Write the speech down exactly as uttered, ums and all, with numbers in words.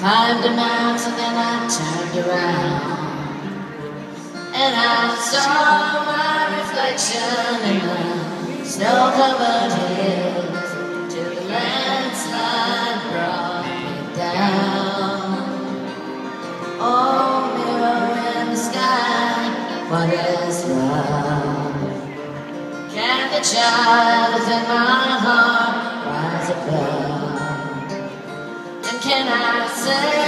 climbed a mountain and I turned around, and I saw my reflection in the snow-covered hills till the landslide brought me down. Oh, mirror in the sky, what is love? Can the child within my heart rise above? And can I say